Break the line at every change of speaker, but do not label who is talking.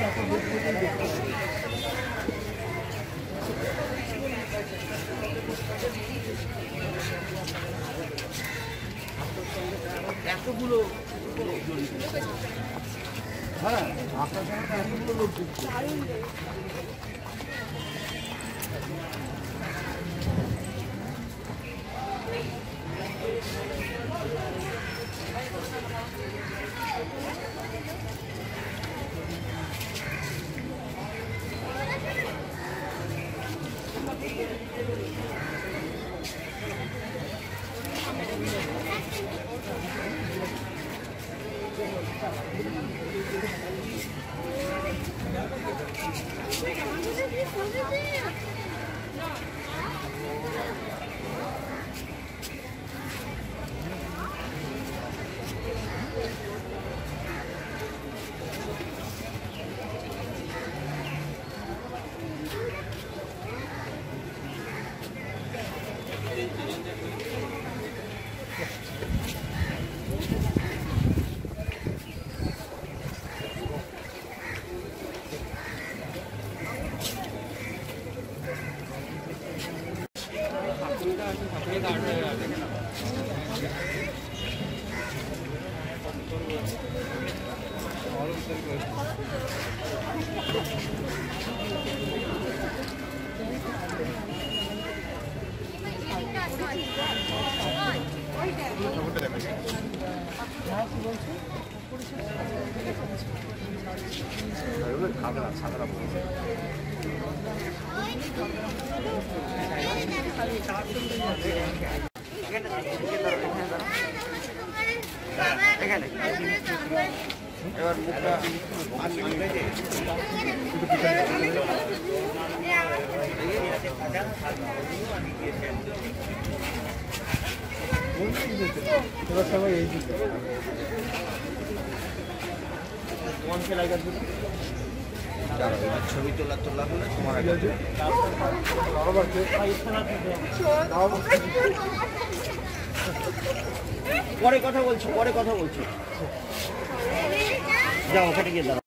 এতগুলো হ্যাঁ আপনার সঙ্গে এতগুলো লোক দিচ্ছে। এবার মুখটা সবাই এই দিকে কোন খেলা গেছে ছবি তোলা হলে তোমার পরে কথা বলছি যাও ওখানে গিয়ে দাঁড়াও।